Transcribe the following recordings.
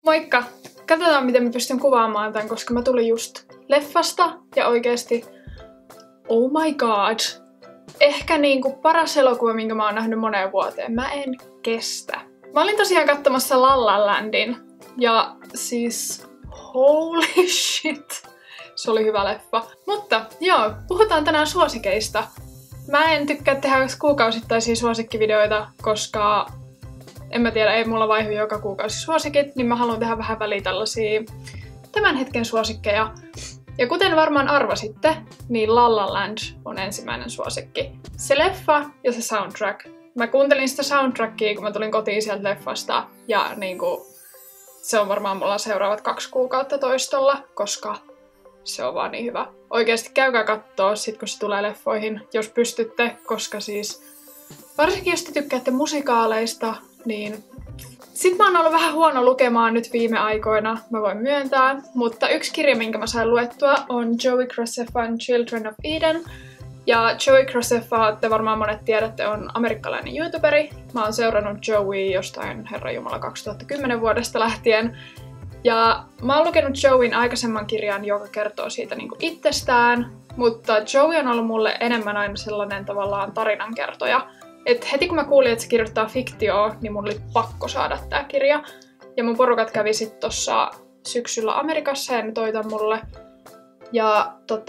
Moikka! Katsotaan miten mä pystyn kuvaamaan tämän, koska mä tulin just leffasta ja oikeesti oh my god! Ehkä niinku paras elokuva, minkä mä oon nähnyt moneen vuoteen. Mä en kestä. Mä olin tosiaan katsomassa La La Landin ja siis holy shit! Se oli hyvä leffa. Mutta joo, puhutaan tänään suosikeista. Mä en tykkää tehdä kuukausittaisia suosikkivideoita, koska en mä tiedä, ei mulla vaihdu joka kuukausi suosikit, niin mä haluan tehdä vähän väliä tällaisia tämän hetken suosikkeja. Ja kuten varmaan arvasitte, niin La La Land on ensimmäinen suosikki. Se leffa ja se soundtrack. Mä kuuntelin sitä soundtrackia, kun mä tulin kotiin sieltä leffasta, ja niinku, se on varmaan mulla seuraavat 2 kuukautta toistolla, koska se on vaan niin hyvä. Oikeesti käykää kattoo sit, kun se tulee leffoihin, jos pystytte, koska siis varsinkin jos te tykkäätte musikaaleista, niin sit mä oon ollut vähän huono lukemaan nyt viime aikoina, mä voin myöntää, mutta yksi kirja, minkä mä sain luettua, on Joey Graceffan Children of Eden. Ja Joey Graceffa, te varmaan monet tiedätte, on amerikkalainen youtuberi. Mä oon seurannut Joey jostain herranjumala 2010 vuodesta lähtien. Ja mä oon lukenut Joeyn aikaisemman kirjan, joka kertoo siitä niinku itsestään, mutta Joey on ollut mulle enemmän aina sellainen tavallaan tarinankertoja. Et heti kun mä kuulin, että se kirjoittaa fiktioa, niin mun oli pakko saada tää kirja. Ja mun porukat kävi sit tossa syksyllä Amerikassa ja ne toi tän mulle. Ja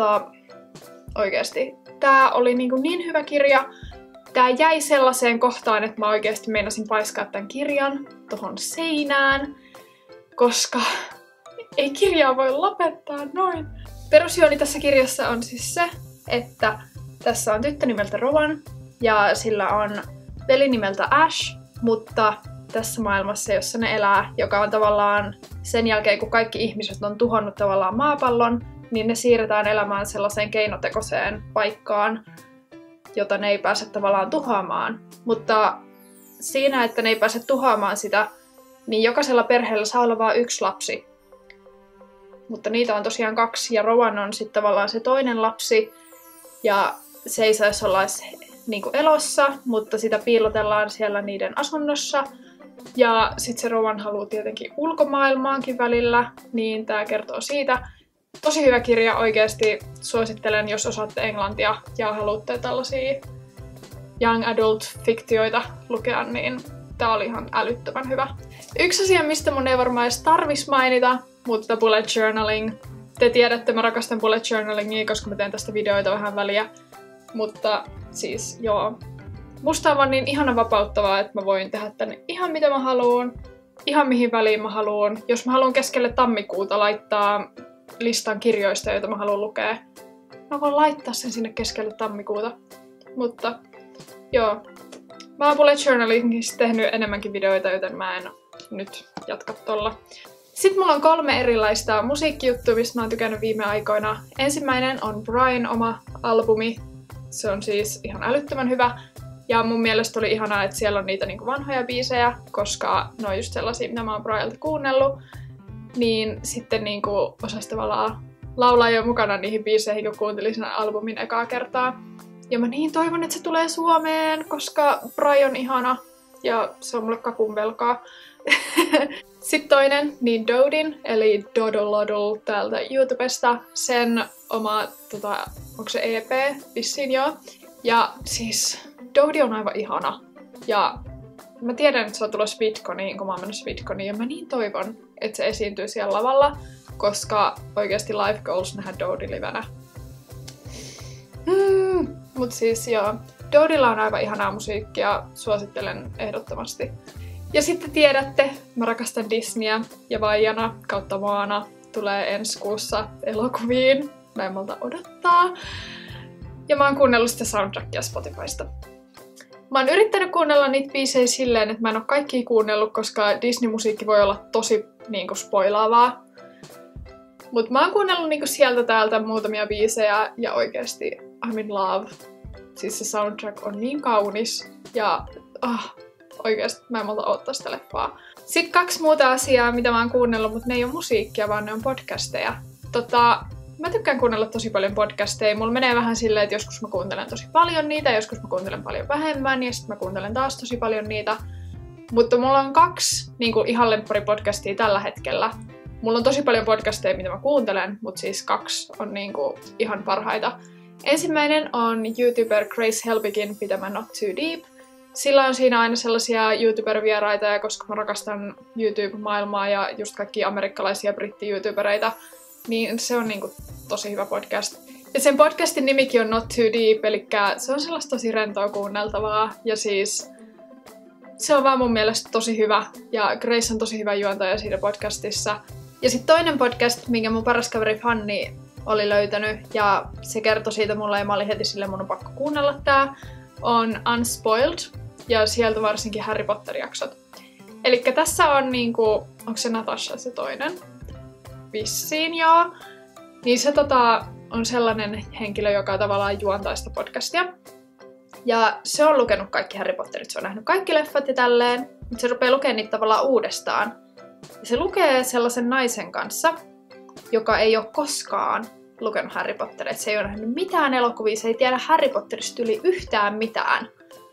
oikeesti tää oli niin hyvä kirja. Tää jäi sellaiseen kohtaan, että mä oikeesti meinasin paiskaa tän kirjan tohon seinään. Koska ei kirjaa voi lopettaa noin. Perusjuoni tässä kirjassa on siis se, että tässä on tyttö nimeltä Rowan ja sillä on veli nimeltä Ash, mutta tässä maailmassa, jossa ne elää, joka on tavallaan sen jälkeen, kun kaikki ihmiset on tuhonnut tavallaan maapallon, niin ne siirretään elämään sellaiseen keinotekoiseen paikkaan, jota ne ei pääse tavallaan tuhoamaan. Mutta siinä, että ne ei pääse tuhoamaan sitä, niin jokaisella perheellä saa olla vain 1 lapsi. Mutta niitä on tosiaan 2, ja Rowan on sitten tavallaan se toinen lapsi, ja se ei saisi olla niinku elossa, mutta sitä piilotellaan siellä niiden asunnossa. Ja sitten se Rowan haluaa tietenkin ulkomaailmaankin välillä, niin tää kertoo siitä. Tosi hyvä kirja, oikeesti suosittelen, jos osaatte englantia ja haluatte tällaisia young adult fiktioita lukea, niin tää oli ihan älyttömän hyvä. Yksi asia, mistä mun ei varmaan edes tarvis mainita, mutta bullet journaling. Te tiedätte, mä rakastan bullet journalingia, koska mä teen tästä videoita vähän väliä. Mutta siis joo, musta on vaan niin ihana vapauttavaa, että mä voin tehdä tänne ihan mitä mä haluun, ihan mihin väliin mä haluun. Jos mä haluan keskelle tammikuuta laittaa listan kirjoista, joita mä haluan lukea, mä voin laittaa sen sinne keskelle tammikuuta. Mutta joo, mä oon bullet journalingissa tehnyt enemmänkin videoita, joten mä en nyt jatka tolla. Sitten mulla on 3 erilaista musiikkijuttua, mistä mä oon tykännyt viime aikoina. Ensimmäinen on Brian oma albumi. Se on siis ihan älyttömän hyvä. Ja mun mielestä oli ihanaa, että siellä on niitä niinku vanhoja biisejä, koska ne on just sellaisia, mitä mä oon Brianilta kuunnellut. Niin sitten niinku osasi tavallaan laulaa jo mukana niihin biiseihin, kun kuuntelin sen albumin ekaa kertaa. Ja mä niin toivon, että se tulee Suomeen, koska Brian on ihana ja se on mulle kakun velkaa. Sitten toinen, niin Dodin, eli Dodolodol täältä YouTubesta. Sen oma, onko se EP? Vissiin joo. Ja siis Dodi on aivan ihana. Ja mä tiedän, että se on tulossa VidConiin, kun mä oon mennyt VidConiin. Ja mä niin toivon, että se esiintyy siellä lavalla, koska oikeasti life goals nähdä Dodi livenä. Mut siis joo, Dodilla on aivan ihanaa musiikkia, suosittelen ehdottomasti. Ja sitten tiedätte, mä rakastan Disneyä ja Vaijana kautta Moana tulee ensi kuussa elokuviin. Mä en malta odottaa. Ja mä oon kuunnellut sitä soundtrackia Spotifysta. Mä oon yrittänyt kuunnella niitä biisejä silleen, että mä en oo kaikkia kuunnellut, koska Disney-musiikki voi olla tosi niinku spoilaavaa. Mut mä oon kuunnellut niinku sieltä täältä muutamia biisejä ja oikeesti I'm in love. Siis se soundtrack on niin kaunis ja oikeesti mä en malta odottaa sitä leffaa. Sitten 2 muuta asiaa, mitä mä oon kuunnellut, mutta ne ei oo musiikkia, vaan ne on podcasteja. Mä tykkään kuunnella tosi paljon podcasteja. Mulla menee vähän silleen, että joskus mä kuuntelen tosi paljon niitä, joskus mä kuuntelen paljon vähemmän ja sitten mä kuuntelen taas tosi paljon niitä. Mutta mulla on 2 niinku ihan lempparipodcastia tällä hetkellä. Mulla on tosi paljon podcasteja, mitä mä kuuntelen, mutta siis 2 on niinku ihan parhaita. Ensimmäinen on YouTuber Grace Helbigin pitämä Not Too Deep. Sillä on siinä aina sellaisia YouTuber-vieraita, ja koska mä rakastan YouTube-maailmaa ja just kaikki amerikkalaisia britti-YouTubereita, niin se on niinku tosi hyvä podcast. Ja sen podcastin nimikin on Not Too Deep, eli se on sellaista tosi rentoa kuunneltavaa, ja siis se on vaan mun mielestä tosi hyvä, ja Grace on tosi hyvä juontaja siinä podcastissa. Ja sitten toinen podcast, minkä mun paras kaveri Fanni oli löytänyt, ja se kertoi siitä mulle, ja mä olin heti silleen, mun on pakko kuunnella tää, on Unspoiled, ja sieltä varsinkin Harry Potter-jaksot. Elikkä tässä on niinku, onko se Natasha se toinen? Vissiin joo. Niin se on sellainen henkilö, joka tavallaan juontaa sitä podcastia. Ja se on lukenut kaikki Harry Potterit, se on nähnyt kaikki leffat ja tälleen, mutta se rupeaa lukemaan niitä tavallaan uudestaan. Ja se lukee sellaisen naisen kanssa, joka ei ole koskaan lukenut Harry Potteria. Se ei ole nähnyt mitään elokuvia, se ei tiedä Harry Potterista yli yhtään mitään.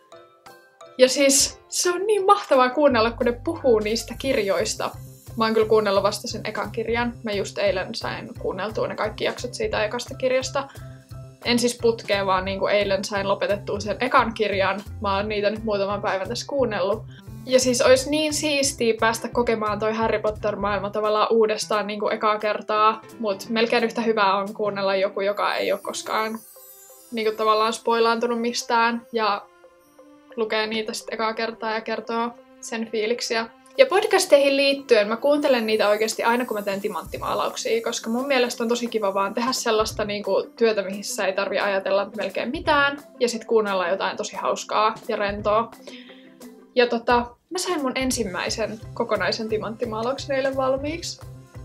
Ja siis se on niin mahtavaa kuunnella, kun ne puhuu niistä kirjoista. Mä oon kyllä kuunnellut vasta sen ekan kirjan. Mä just eilen sain kuunneltua ne kaikki jaksot siitä ekasta kirjasta. En siis putkeen, vaan niin kuin eilen sain lopetettua sen ekan kirjan. Mä oon niitä nyt muutaman päivän tässä kuunnellut. Ja siis olisi niin siistiä päästä kokemaan toi Harry Potter-maailma tavallaan uudestaan niin kuin ekaa kertaa. Mut melkein yhtä hyvää on kuunnella joku, joka ei ole koskaan niin kuin tavallaan spoilaantunut mistään. Ja lukee niitä sitten ekaa kertaa ja kertoo sen fiiliksiä. Ja podcasteihin liittyen mä kuuntelen niitä oikeasti aina, kun mä teen timanttimaalauksia, koska mun mielestä on tosi kiva vaan tehdä sellaista niinku työtä, missä ei tarvi ajatella melkein mitään, ja sit kuunnella jotain tosi hauskaa ja rentoa. Ja mä sain mun ensimmäisen kokonaisen timanttimaalauksen eilen valmiiksi.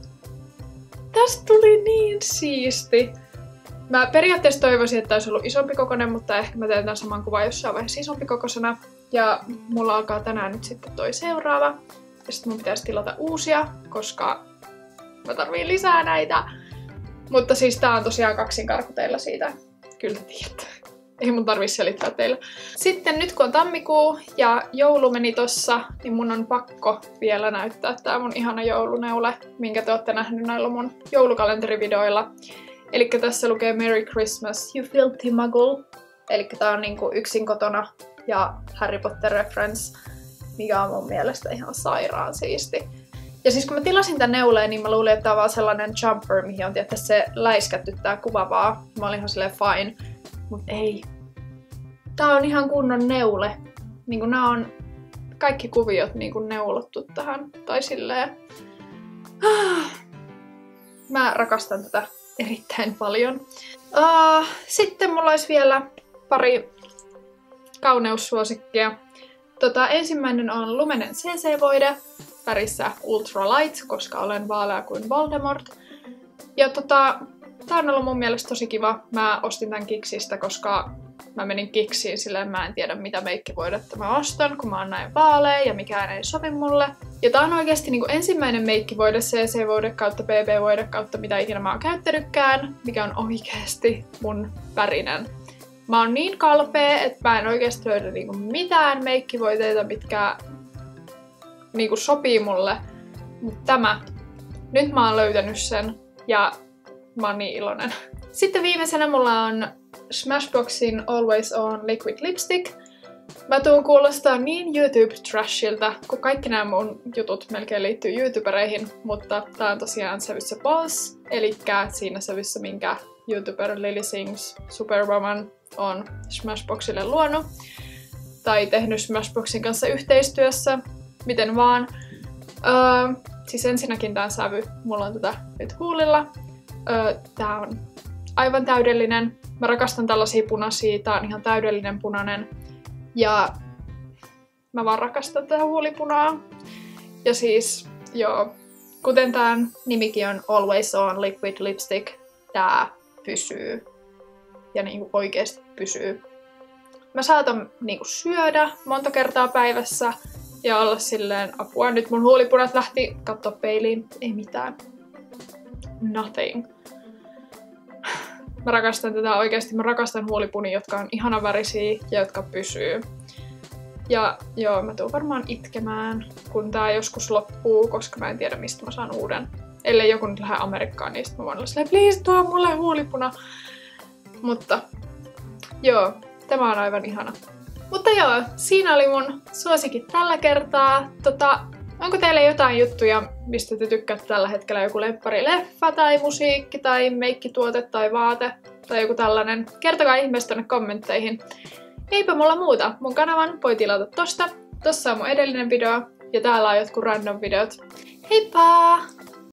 Tästä tuli niin siisti! Mä periaatteessa toivoisin, että olisi ollut isompi kokoinen, mutta ehkä mä teen tämän saman kuvan jossain vaiheessa isompi kokoisena. Ja mulla alkaa tänään nyt sitten toi seuraava. Ja sitten mun pitäisi tilata uusia, koska mä tarviin lisää näitä. Mutta siis tää on tosiaan kaksinkarkku teillä siitä. Kyllä tiedätte. Ei mun tarvii selittää teille. Sitten nyt kun on tammikuu ja joulu meni tossa, niin mun on pakko vielä näyttää tää mun ihana jouluneule, minkä te ootte nähnyt noilla mun joulukalenterivideoilla. Elikkä tässä lukee Merry Christmas, you filthy muggle. Elikkä tää on niinku yksin kotona ja Harry Potter reference, mikä on mun mielestä ihan sairaan siisti. Ja siis kun mä tilasin tän neuleen, niin mä luulin, että tää on vaan sellainen jumper, mihin on tietysti se läiskätty tää kuva vaan. Mä olin ihan silleen fine. Mut ei. Tää on ihan kunnon neule. Niinku nää on kaikki kuviot niinku neulottu tähän. Tai silleen. Mä rakastan tätä erittäin paljon. Sitten mulla olisi vielä pari kauneussuosikkia. Ensimmäinen on Lumenen CC-voide värissä Ultra Light, koska olen vaalea kuin Voldemort. Ja tää on ollut mun mielestä tosi kiva. Mä ostin tän Kiksistä, koska mä menin Kiksiin silleen mä en tiedä mitä meikkivoidetta mä ostan, kun mä oon näin vaalea ja mikään ei sovi mulle. Ja tää on oikeesti niinku ensimmäinen meikkivoide, CC-voide kautta BB-voide kautta mitä ikinä mä oon käyttänytkään, mikä on oikeesti mun värinen. Mä oon niin kalpea, että mä en oikeesti löydä niinku mitään meikkivoiteita, mitkä niinku sopii mulle. Mut tämä. Nyt mä oon löytänyt sen ja mä oon niin iloinen. Sitten viimeisenä mulla on Smashboxin Always On Liquid Lipstick. Mä tuun kuulostaa niin YouTube-trashilta, kun kaikki nämä mun jutut melkein liittyy YouTubereihin, mutta tää on tosiaan sävyssä Boss, elikkä siinä sävyssä minkä YouTuber Lily Sings Superwoman on Smashboxille luonut, tai tehnyt Smashboxin kanssa yhteistyössä, miten vaan. Siis ensinnäkin tää sävy, mulla on tätä nyt huulilla. Tää on aivan täydellinen. Mä rakastan tällaisia punaisia, tää on ihan täydellinen punainen. Ja mä vaan rakastan tätä huulipunaa. Ja siis, joo, kuten tän nimikin on Always On Liquid Lipstick, tää pysyy. Ja niinku oikeesti pysyy. Mä saatan niinku syödä monta kertaa päivässä ja olla silleen, apua, nyt mun huulipunat lähti, katso peiliin, ei mitään. Nothing. Mä rakastan tätä oikeesti, mä rakastan huulipunia, jotka on ihana värisiä ja jotka pysyy. Ja joo, mä tuun varmaan itkemään, kun tää joskus loppuu, koska mä en tiedä mistä mä saan uuden. Ellei joku nyt lähde Amerikkaan, niin sit mä voin olla silleen, please tuo mulle huulipuna. Mutta joo, tämä on aivan ihana. Mutta joo, siinä oli mun suosikit tällä kertaa. Onko teille jotain juttuja, mistä te tykkäätte tällä hetkellä? Joku lempparileffa tai musiikki tai meikkituote tai vaate tai joku tällainen? Kertokaa ihmeessä tonne kommentteihin. Eipä mulla muuta. Mun kanavan voi tilata tosta. Tossa on mun edellinen video ja täällä on jotkut random videot. Heippa!